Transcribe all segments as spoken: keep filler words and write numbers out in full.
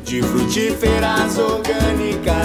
de frutíferas orgânicas.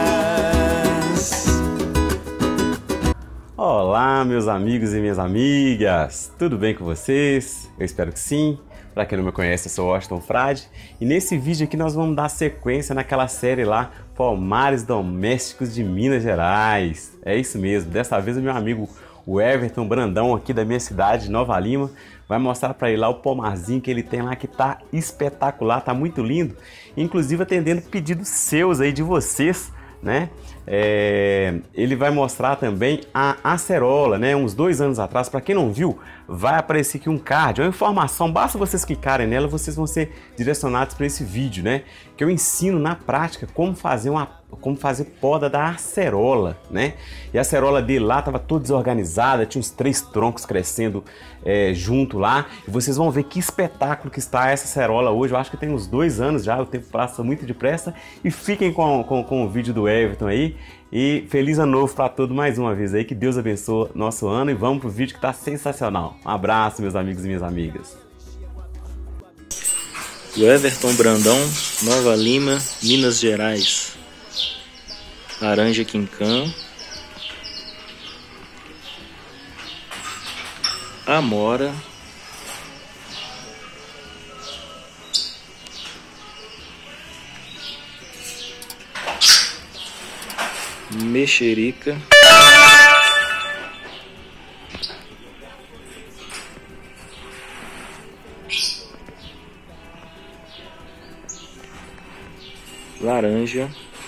Olá, meus amigos e minhas amigas, tudo bem com vocês? Eu espero que sim. Para quem não me conhece, eu sou Washington Frade e nesse vídeo aqui nós vamos dar sequência naquela série lá, Pomares Domésticos de Minas Gerais. É isso mesmo, dessa vez o meu amigo o Everton Brandão aqui da minha cidade, Nova Lima, vai mostrar para ele lá o pomarzinho que ele tem lá que tá espetacular, tá muito lindo, inclusive atendendo pedidos seus aí de vocês, né? É, ele vai mostrar também a acerola, né? Uns dois anos atrás, para quem não viu, vai aparecer aqui um card, uma informação, basta vocês clicarem nela, vocês vão ser direcionados para esse vídeo, né? Que eu ensino na prática como fazer uma, como fazer poda da acerola, né? E a acerola dele lá estava toda desorganizada, tinha uns três troncos crescendo é, junto lá, e vocês vão ver que espetáculo que está essa acerola hoje. Eu acho que tem uns dois anos já, o tempo passa muito depressa, e fiquem com, com, com o vídeo do Everton aí. E feliz ano novo para todos mais uma vez aí, que Deus abençoe nosso ano e vamos pro vídeo que tá sensacional. Um abraço, meus amigos e minhas amigas. O Everton Brandão, Nova Lima, Minas Gerais. Laranja quincã, amora, mexerica, laranja,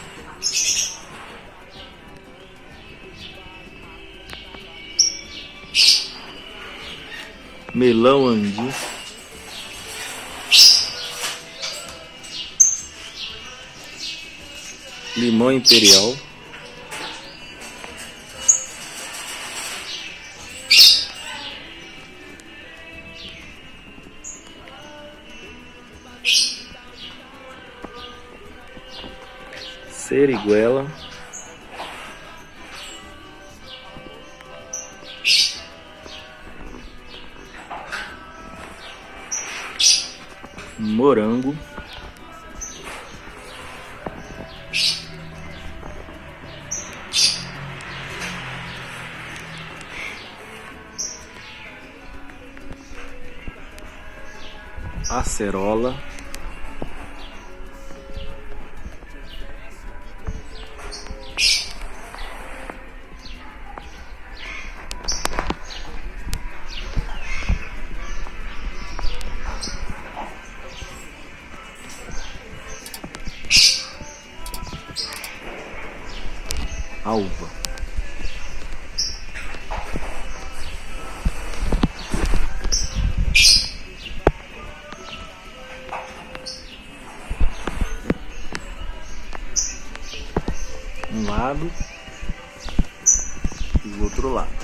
melão andi, limão imperial, seriguela, morango, acerola, alva, um lado e o outro lado.